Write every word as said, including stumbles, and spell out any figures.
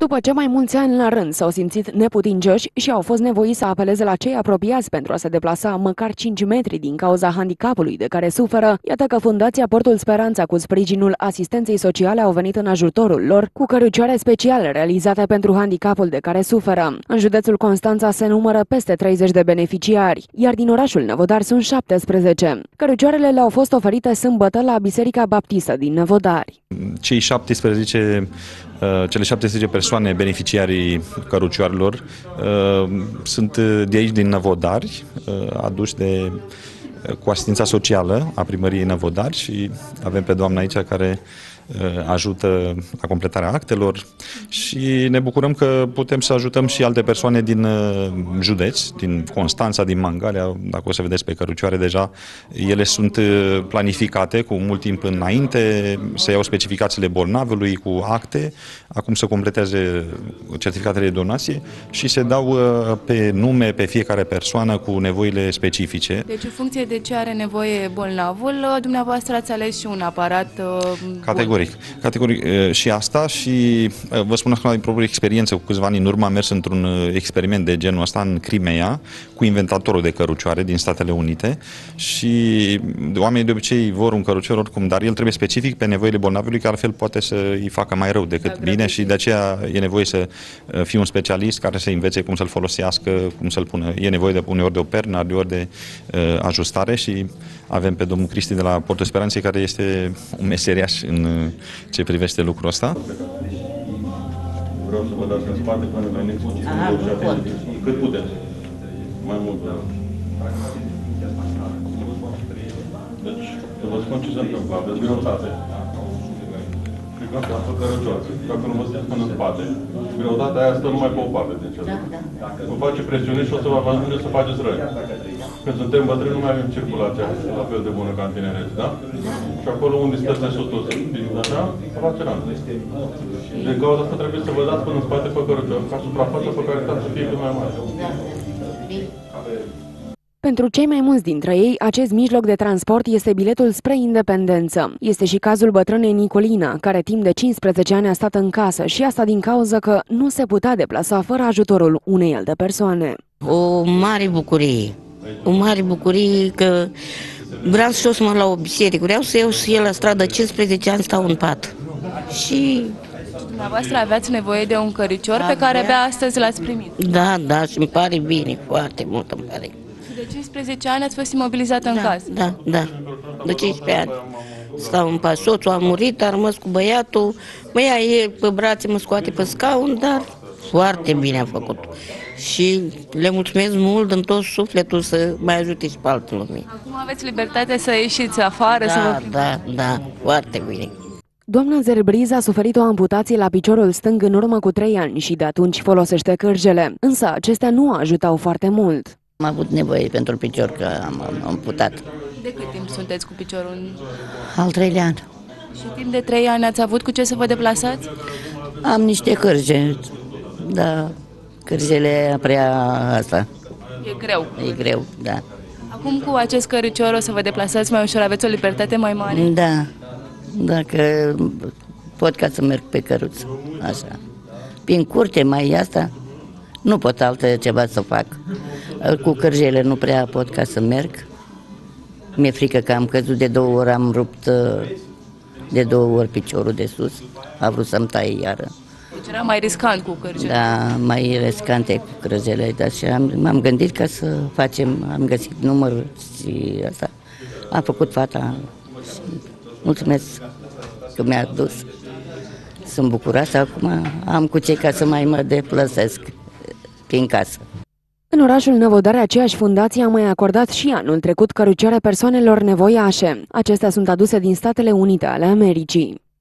După ce mai mulți ani la rând s-au simțit neputincioși și au fost nevoiți să apeleze la cei apropiați pentru a se deplasa măcar cinci metri din cauza handicapului de care suferă, iată că Fundația Portul Speranța cu sprijinul asistenței sociale au venit în ajutorul lor cu cărucioare speciale realizate pentru handicapul de care suferă. În județul Constanța se numără peste treizeci de beneficiari, iar din orașul Năvodari sunt șaptesprezece. Cărucioarele le-au fost oferite sâmbătă la Biserica Baptistă din Năvodari. Cei șaptesprezece Cele șaptesprezece persoane beneficiarii cărucioarelor sunt de aici, din Năvodari, aduși de, cu asistența socială a primăriei Năvodari și avem pe doamna aici care ajută la completarea actelor și ne bucurăm că putem să ajutăm și alte persoane din județ, din Constanța, din Mangalia. Dacă o să vedeți pe cărucioare deja, ele sunt planificate cu mult timp înainte, să iau specificațiile bolnavului cu acte, acum să completeze certificatele de donație și se dau pe nume pe fiecare persoană cu nevoile specifice. Deci în funcție de ce are nevoie bolnavul, dumneavoastră ați ales și un aparat Categoric. Categoric și asta și vă spun acum din proprie experiență, cu câțiva ani în urmă am mers într-un experiment de genul ăsta în Crimea cu inventatorul de cărucioare din Statele Unite și oamenii de obicei vor un cărucior oricum, dar el trebuie specific pe nevoile bolnavului, că altfel poate să îi facă mai rău decât da, bine și de aceea e nevoie să fie un specialist care să învețe cum să-l folosească, cum să-l pună. E nevoie de uneori de o pernă, alteori de uh, ajustare și avem pe domnul Cristi de la Portul Speranței care este un meseriaș în ce privește lucrul ăsta. Vreau să vă dați în spate până veniți cât puteți. Mai mult. Deci, să vă spun ce se întâmplă. Aveți greutate. Clicați pe cărăcioară. Dacă nu vă stați până în spate, greutatea aia stă numai pe o parte din cel. Vă face presiune și o să vă ajunge să faceți răni. Când suntem bătrâni, nu mai avem circulația la fel de bună ca în tinerețe, da? Și acolo unde stă țesutul, așa, se face rană. Din cauza asta trebuie să vă dați până în spate pe cărăcioară, ca suprafața pe care stați să fie cât mai mare. Pentru cei mai mulți dintre ei, acest mijloc de transport este biletul spre independență. Este și cazul bătrânei Nicolina, care timp de cincisprezece ani a stat în casă și asta din cauza că nu se putea deplasa fără ajutorul unei alte persoane. O mare bucurie. O mare bucurie că vreau să eu să mă la o biserică, vreau să iau și el la stradă, cincisprezece ani stau în pat. Și dumneavoastră aveați nevoie de un căricior pe care abia astăzi l-ați primit. Da, da, și îmi pare bine, foarte mult îmi pare. Și de cincisprezece ani ați fost imobilizată în da, casă? Da, da, de cincisprezece ani. Stau în pat, soțul a murit, a rămas cu băiatul, mă ia el pe brațe, mă scoate pe scaun, dar foarte bine a făcut. Și le mulțumesc mult din tot sufletul să mai ajute și pe altă lume. Acum aveți libertate să ieșiți afară, da, să vă Da, da, foarte bine. Doamna Zerbriza a suferit o amputație la piciorul stâng în urmă cu trei ani și de atunci folosește cârjele, însă acestea nu ajutau foarte mult. Am avut nevoie pentru picior că am amputat. De cât timp sunteți cu piciorul? Al treilea an. Și timp de trei ani ați avut cu ce să vă deplasați? Am niște cârje, da, cârjele prea asta. E greu. E greu, da. Acum cu acest căricior o să vă deplasați mai ușor, aveți o libertate mai mare? Da, dacă pot ca să merg pe căruță, așa. Prin curte mai asta, nu pot altă ceva să fac. Cu cârjele nu prea pot ca să merg. Mi-e frică că am căzut de două ori, am rupt de două ori piciorul de sus. A vrut să-mi taie iară. Deci era mai riscant cu cârjele. Da, mai riscante cu cârjele, dar și am, m-am gândit ca să facem, am găsit numărul și asta. A făcut fata și mulțumesc că mi-a dus. Sunt bucuroasă, acum am cu cei ca să mai mă deplasesc prin casă. În orașul Năvodari, aceeași fundație a mai acordat și anul trecut cărucioare persoanelor nevoiașe. Acestea sunt aduse din Statele Unite ale Americii.